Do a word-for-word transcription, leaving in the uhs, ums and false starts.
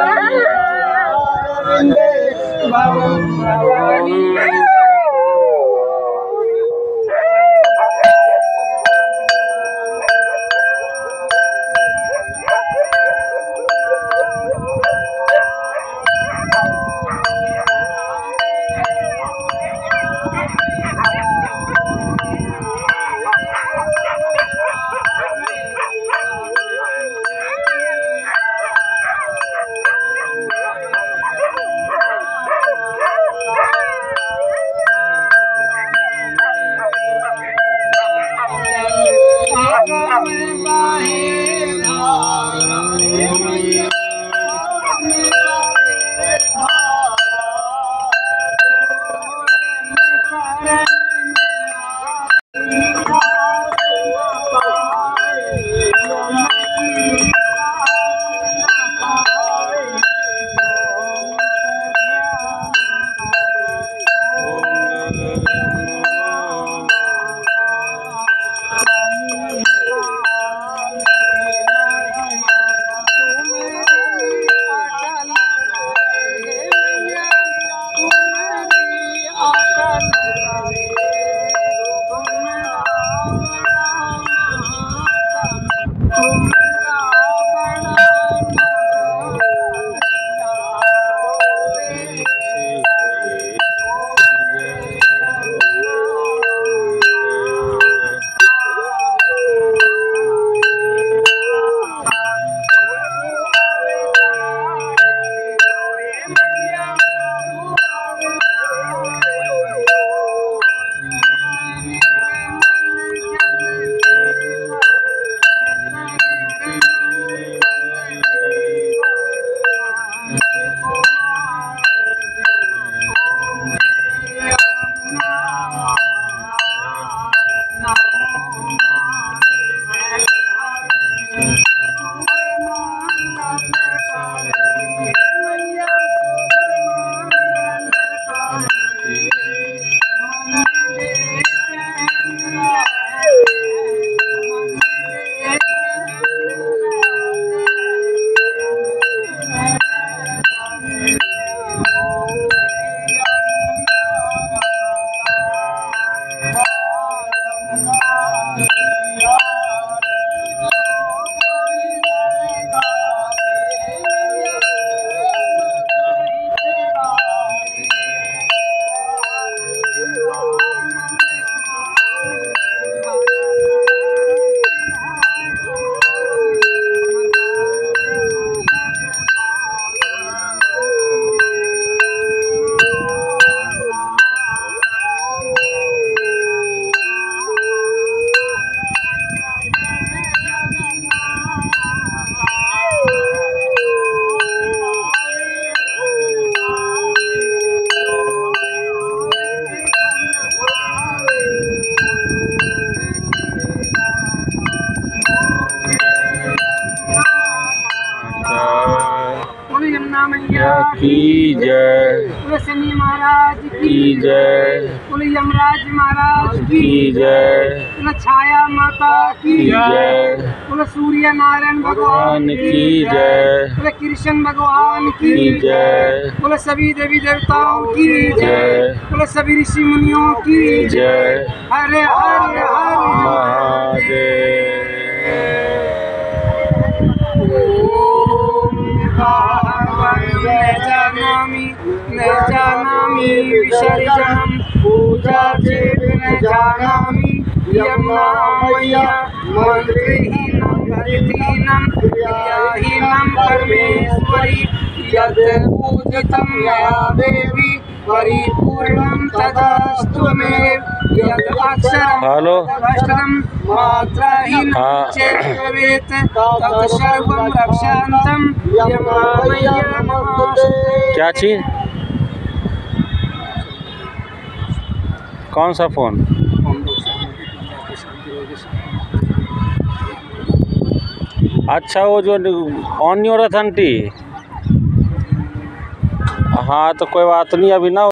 की जय, शनि महाराज की जय, यमराज महाराज की जय, छाया माता की जय, सूर्य नारायण भगवान की जय, कृष्ण भगवान की जय, सभी देवी देवताओं की जय, सभी ऋषि मुनियों की जय। हरे हर हर महादेव। जानामि न जानामि विसर्जनं पूजा चेत् न जानामि यं नामय्य मन्त्रहीनं भक्तिहीनं क्रियाहीनं परमेश्वरि यद् पूजितं मया देवी परिपूर्णं तदस्तु मे यद् अक्षरं मात्राहीनं चेत् भवेत् तत् सर्वं रक्षान्तं यमामय्य नमोस्तुते। क्या चीज? कौन सा फोन? अच्छा, वो जो ऑन नहीं हो रहा था आंटी। हाँ तो कोई बात नहीं, अभी ना